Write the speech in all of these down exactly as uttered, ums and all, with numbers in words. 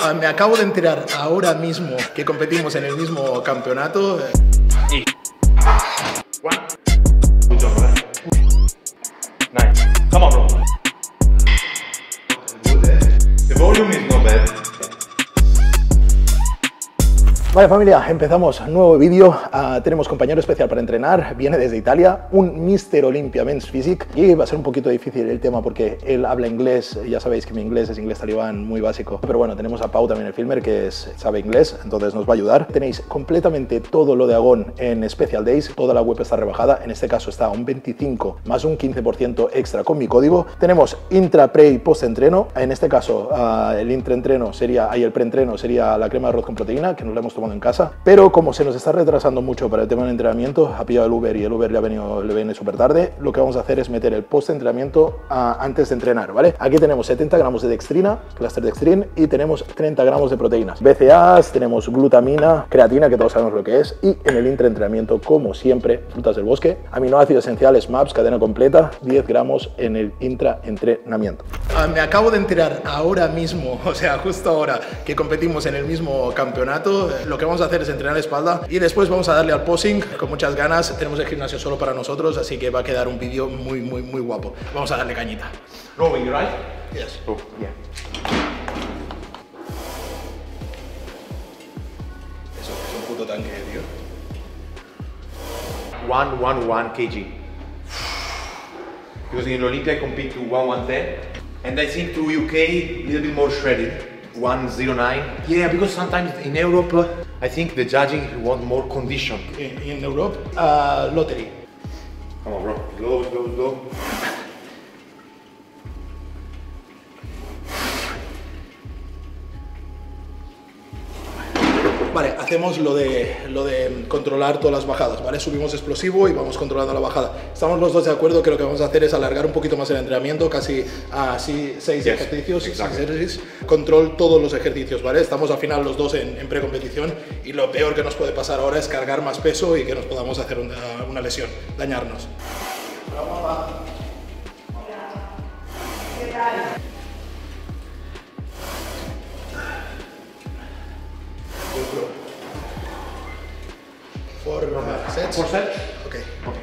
Uh, me acabo de enterar ahora mismo que competimos en el mismo campeonato. Y... One. Good job, bro. Nice. Come on, bro. Good, eh? The volume is not bad. Vale familia, empezamos nuevo vídeo. Uh, tenemos compañero especial para entrenar, viene desde Italia, un míster Olympia Men's Physique, y va a ser un poquito difícil el tema porque él habla inglés. Ya sabéis que mi inglés es inglés talibán muy básico, pero bueno, tenemos a Pau también, el filmer, que es, sabe inglés, entonces nos va a ayudar. Tenéis completamente todo lo de Agón en Special Days, toda la web está rebajada, en este caso está a un veinticinco más un quince por ciento extra con mi código. Tenemos intra, pre y post entreno, en este caso uh, el intraentreno sería, ahí el preentreno sería la crema de arroz con proteína, que nos la hemos tomado en casa, pero como se nos está retrasando mucho para el tema del entrenamiento, ha pillado el Uber y el Uber le ha venido, le viene súper tarde. Lo que vamos a hacer es meter el post entrenamiento uh, antes de entrenar, ¿vale? Aquí tenemos setenta gramos de dextrina, cluster dextrin, y tenemos treinta gramos de proteínas, B C A as, tenemos glutamina, creatina, que todos sabemos lo que es, y en el intraentrenamiento, como siempre, frutas del bosque, aminoácidos esenciales, MAPS, cadena completa, diez gramos en el intraentrenamiento. Uh, me acabo de enterar ahora mismo, o sea, justo ahora, que competimos en el mismo campeonato. Lo que vamos a hacer es entrenar espalda y después vamos a darle al posing con muchas ganas. Tenemos el gimnasio solo para nosotros, así que va a quedar un vídeo muy, muy, muy guapo. Vamos a darle cañita. Rowing, right? Yes. Oh, yeah. Eso es un puto tanque, tío. one one one kg. Because in Olympia I compete to one one ten, and I think to U K a little bit more shredded. one oh nine. Yeah, because sometimes in Europe, uh, I think the judging want more condition. In, in Europe, uh, lottery. Come on, bro. Slow, slow, slow. Vale, hacemos lo de, lo de controlar todas las bajadas, ¿vale? Subimos explosivo y vamos controlando la bajada. Estamos los dos de acuerdo que lo que vamos a hacer es alargar un poquito más el entrenamiento, casi así seis yes, ejercicios, exactly. seis ejercicios, control todos los ejercicios, ¿vale? Estamos al final los dos en, en precompetición y lo peor que nos puede pasar ahora es cargar más peso y que nos podamos hacer una, una lesión, dañarnos. Hola. ¿Qué tal? Four sets? Four sets? Okay. Okay.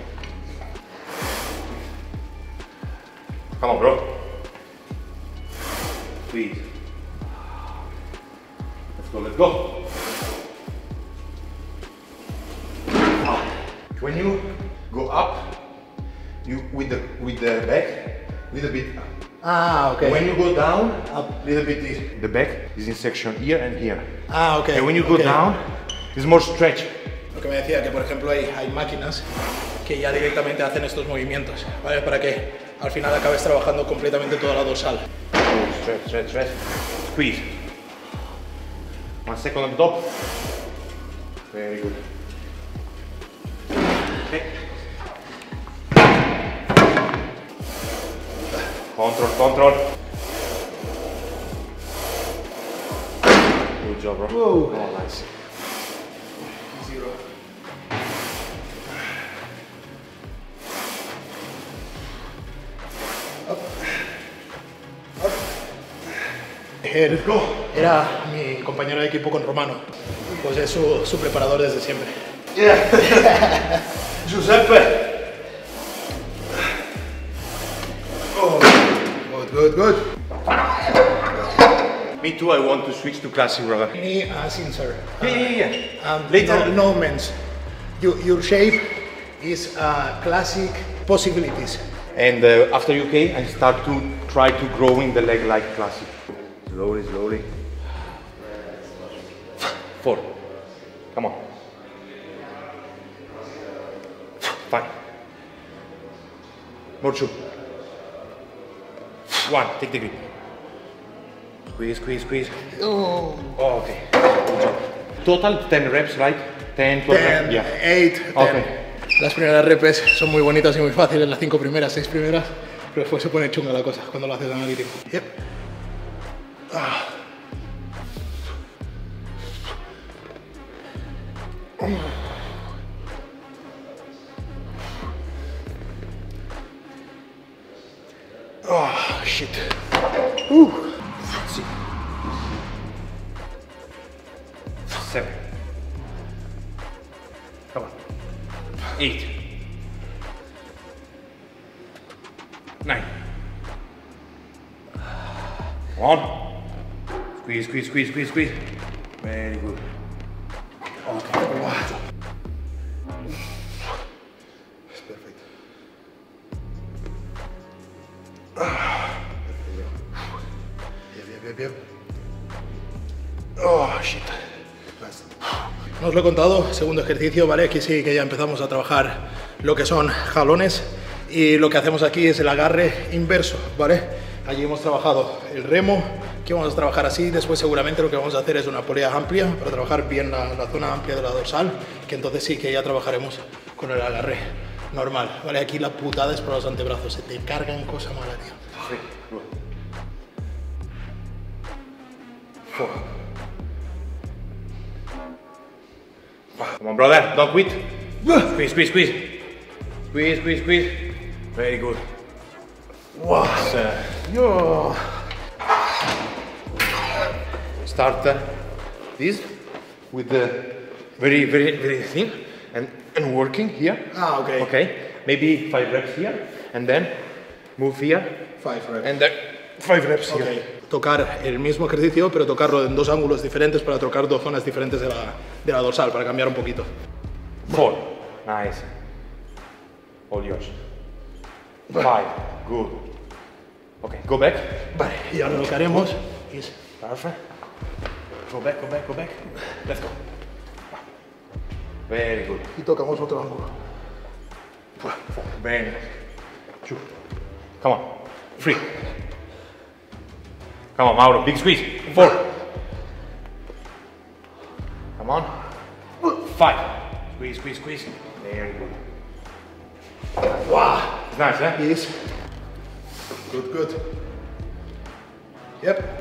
Come on, bro. Please. Let's go, let's go. When you go up, you with the with the back, little bit up. Ah, okay. When you go down, up, little bit is the back is in section here and here. Ah, okay. And when you go okay. down, it's more stretch. Lo que me decía, que por ejemplo hay, hay máquinas que ya directamente hacen estos movimientos, ¿vale? Para que al final acabes trabajando completamente toda la dorsal. Oh, stretch, stretch, stretch. Squeeze. One second on top. Very good. Okay. Control, control. Good job, bro. Whoa. Oh, nice. Zero. Up. Up. Él era mi compañero de equipo con Romano, pues es su, su preparador desde siempre. Yeah. Giuseppe. Oh. Good, good, good. Me too, I want to switch to classic, brother. Me as in, sir. Yeah, yeah, yeah. Um, Later. No, no men's. You, your shape is uh, classic possibilities. And uh, after U K, I start to try to grow in the leg like classic. Slowly, slowly. Four. Come on. Five. More two. One. Take the grip. Squeeze, squeeze, squeeze. Oh. Oh, okay. Good job. Total ten reps, right? ten, twelve ten, reps. Yeah. eight, ten. Okay. Las primeras repes son muy bonitas y muy fáciles, las cinco primeras, seis primeras, pero después se pone chunga la cosa cuando lo haces analítico. Yep. Ah. Oh, shit. Uh. Sí. seven. Come on. Eight. Nine. Come on. Squeeze, squeeze, squeeze, squeeze, squeeze. Very good. Okay. Wow. Es perfecto. Bien, bien, bien, bien. Oh, shit. No os lo he contado, segundo ejercicio, ¿vale? Aquí sí que ya empezamos a trabajar lo que son jalones y lo que hacemos aquí es el agarre inverso, ¿vale? Allí hemos trabajado el remo, que vamos a trabajar así, después seguramente lo que vamos a hacer es una polea amplia para trabajar bien la, la zona amplia de la dorsal, que entonces sí que ya trabajaremos con el agarre normal, ¿vale? Aquí la putada es por los antebrazos, se te cargan cosa mala, tío. Three. Good. Four. Come on, brother, don't quit. Squeeze, squeeze, squeeze. Squeeze, squeeze, squeeze. Very good. Wow. So, Yo. start uh, this with the very, very, very thin and, and working here. Ah, okay. Okay. Maybe five reps here and then move here Five reps. and then five reps here. Okay. Tocar el mismo ejercicio, pero tocarlo en dos ángulos diferentes para tocar dos zonas diferentes de la, de la dorsal, para cambiar un poquito. Four. Nice. All yours. Five. Good. Okay, go back. Vale, y ahora lo que haremos es... Perfect. Go back, go back, go back. Let's go. Very good. Y tocamos otro ángulo. Four. Very nice. Two. Come on. Three. Come on, Mauro. Big squeeze. Four. Come on. Five. Squeeze, squeeze, squeeze. Very good. Wow. It's nice, eh? Yes. Good, good. Yep.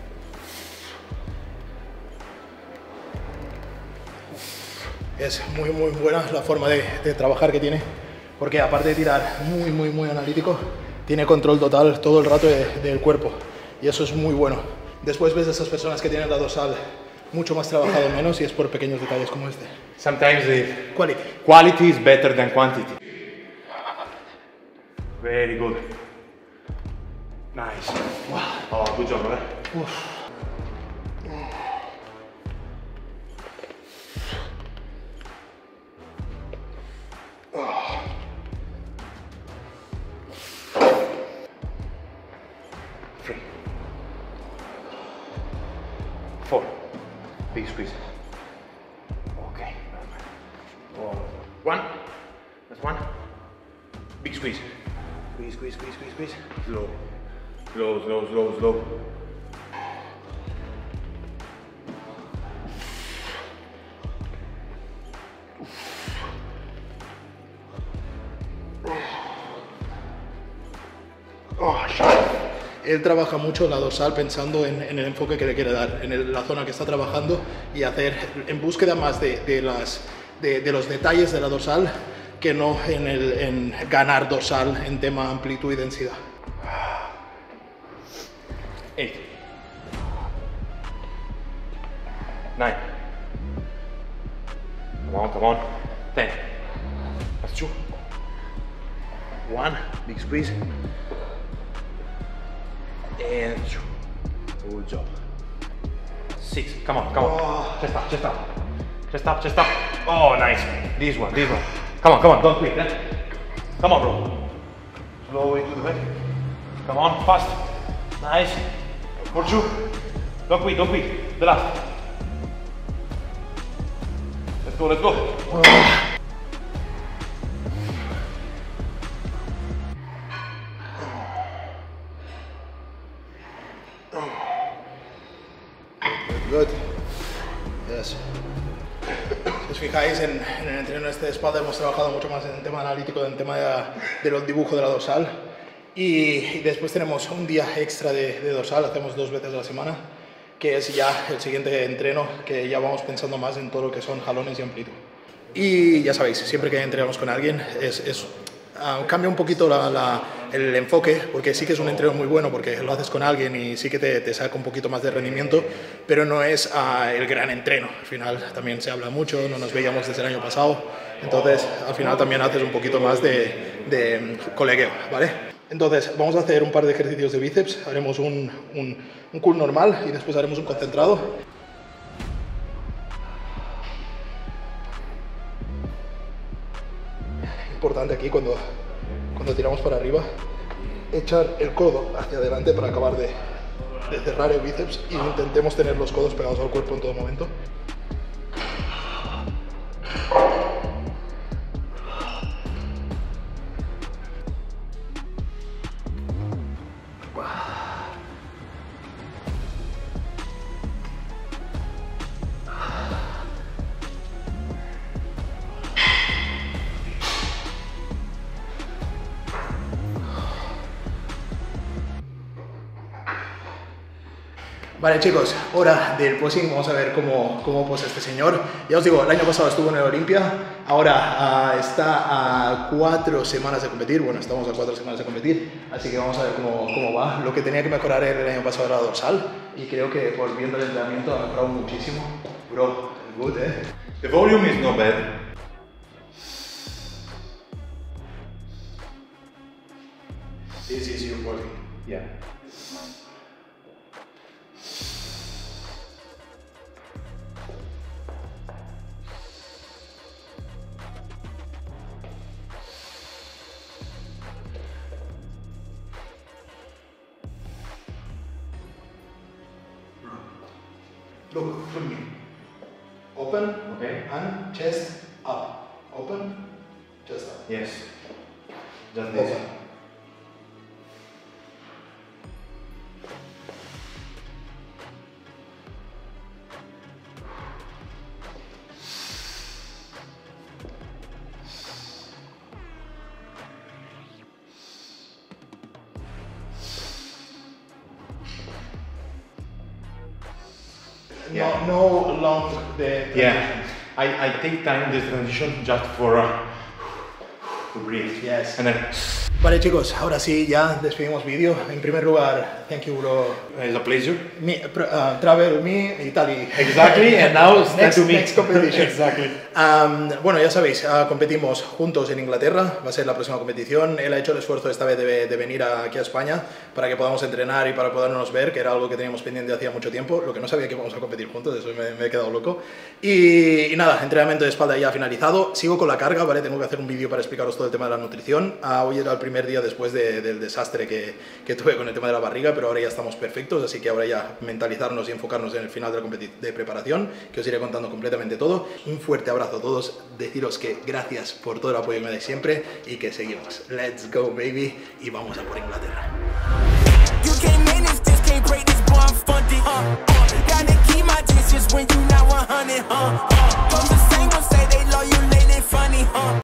Es muy, muy buena la forma de, de trabajar que tiene, porque aparte de tirar muy, muy, muy analítico, tiene control total todo el rato de, del cuerpo, y eso es muy bueno. Después ves a esas personas que tienen la dorsal mucho más trabajado menos, y es por pequeños detalles como este. Sometimes the Quality. quality is better than quantity. Very good. Nice. Wow. Oh, good job, brother. Uf. Three. Four. Big squeeze. Okay. Oh. One. That's one. Big squeeze. Squeeze, squeeze, squeeze, squeeze, squeeze. Slow. Slow, slow, slow, slow. Oh, shit. Él trabaja mucho la dorsal pensando en, en el enfoque que le quiere dar, en el- la zona que está trabajando, y hacer en búsqueda más de, de las, de, de los detalles de la dorsal que no en, el, en ganar dorsal en tema amplitud y densidad. Eight. Nine. Come on, come on. Ten. That's two. One. Big squeeze. And two. Good job. Six. Come on, come on. Oh. Chest up, chest up. Chest up, chest up. Oh, nice. This one, this one. Come on, come on. Don't quit. Eh? Come on, bro. Slowly to the back. Come on, fast. Nice. For two. Don't quit, don't quit. The last. Let's go, let's go. Good. Yes. Si os fijáis, en, en el entreno este de espalda hemos trabajado mucho más en el tema analítico, en el tema de, la- de los dibujos de la dorsal. Y, y después tenemos un día extra de, de dorsal, hacemos dos veces a la semana, que es ya el siguiente entreno, que ya vamos pensando más en todo lo que son jalones y amplitud. Y ya sabéis, siempre que entrenamos con alguien, es, es, ah, cambia un poquito la, la, el enfoque, porque sí que es un entreno muy bueno porque lo haces con alguien y sí que te, te saca un poquito más de rendimiento, pero no es uh, el gran entreno. Al final también se habla mucho, no nos veíamos desde el año pasado, entonces al final también haces un poquito más de, de colegueo, ¿vale? Entonces vamos a hacer un par de ejercicios de bíceps, haremos un, un, un curl normal y después haremos un concentrado. Importante aquí cuando, cuando tiramos para arriba, echar el codo hacia adelante para acabar de, de cerrar el bíceps y intentemos tener los codos pegados al cuerpo en todo momento. Vale chicos, hora del posing, vamos a ver cómo, cómo posa este señor. Ya os digo, el año pasado estuvo en el Olimpia, ahora uh, está a cuatro semanas de competir, bueno, estamos a cuatro semanas de competir, así que vamos a ver cómo, cómo va. Lo que tenía que mejorar el año pasado era la dorsal, y creo que por viendo el entrenamiento ha mejorado muchísimo. Bro, good, eh? The volume is not bad. Sí, sí, sí, un working. Yeah. Look, look at me. Open, Okay. and chest up. Open, chest up. Yes. Just this. Open. Yeah. No, no long the Yeah. I, I take time this transition just for uh, to breathe. Yes. And then Vale chicos, ahora sí, ya despedimos vídeo. En primer lugar, thank you bro. it's a pleasure. Me, uh, travel me, Italy. Exactly, and now it's time next, to meet. next competition. Exactly. Um, bueno, ya sabéis, uh, competimos juntos en Inglaterra, va a ser la próxima competición. Él ha hecho el esfuerzo esta vez de, de venir a, aquí a España para que podamos entrenar y para podernos ver, que era algo que teníamos pendiente hacía mucho tiempo, lo que no sabía que íbamos a competir juntos, eso me, me he quedado loco. Y, y nada, entrenamiento de espalda ya finalizado, sigo con la carga, ¿vale? Tengo que hacer un vídeo para explicaros todo el tema de la nutrición. Uh, hoy era el primer día después de, del desastre que, que tuve con el tema de la barriga, pero ahora ya estamos perfectos, así que ahora ya mentalizarnos y enfocarnos en el final de la competición de preparación, que os iré contando completamente todo. Un fuerte abrazo a todos, deciros que gracias por todo el apoyo que me dais siempre y que seguimos. Let's go baby, y vamos a por Inglaterra. You can't manage this, can't break this, boy, I'm funded. Uh, uh, gotta keep my distance when you not one hundred, uh, uh.